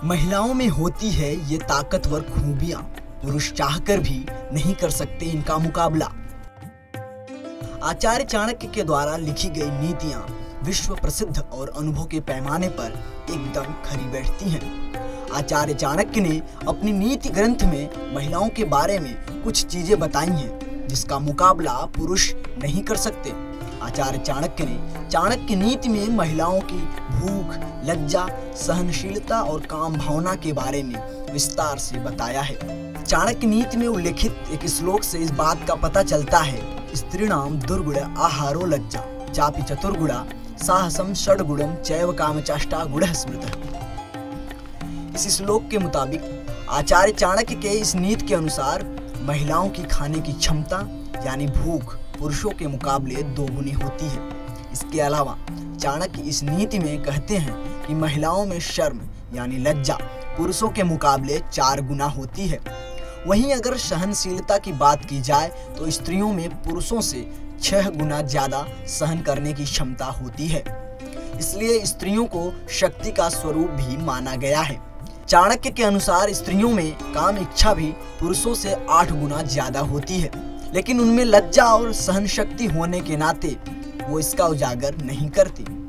महिलाओं में होती है ये ताकतवर खूबियां, पुरुष चाहकर भी नहीं कर सकते इनका मुकाबला। आचार्य चाणक्य के द्वारा लिखी गई नीतियां विश्व प्रसिद्ध और अनुभव के पैमाने पर एकदम खरी बैठती हैं। आचार्य चाणक्य ने अपनी नीति ग्रंथ में महिलाओं के बारे में कुछ चीजें बताई हैं जिसका मुकाबला पुरुष नहीं कर सकते। आचार्य चाणक्य ने चाणक्य नीति में महिलाओं की भूख, लज्जा, सहनशीलता और काम भावना के बारे में विस्तार से बताया है। चाणक्य नीति में उल्लेखित एक श्लोक से इस बात का पता चलता है, स्त्रीणाम दुर्गुण आहारो लज्जा चापि चतुर्गुणा साहसम षड्गुणम चैव कामचाष्टा गुणः स्मृतः। इस श्लोक के मुताबिक आचार्य चाणक्य के इस नीति के अनुसार महिलाओं की खाने की क्षमता यानी भूख पुरुषों के मुकाबले 2 गुनी होती है। इसके अलावा चाणक्य इस नीति में कहते हैं कि महिलाओं में शर्म यानी लज्जा पुरुषों के मुकाबले 4 गुना होती है। वहीं अगर सहनशीलता की बात की जाए तो स्त्रियों में पुरुषों से 6 गुना ज्यादा सहन करने की क्षमता होती है। इसलिए स्त्रियों को शक्ति का स्वरूप भी माना गया है। चाणक्य के अनुसार स्त्रियों में काम इच्छा भी पुरुषों से 8 गुना ज्यादा होती है, लेकिन उनमें लज्जा और सहन शक्ति होने के नाते वो इसका उजागर नहीं करती।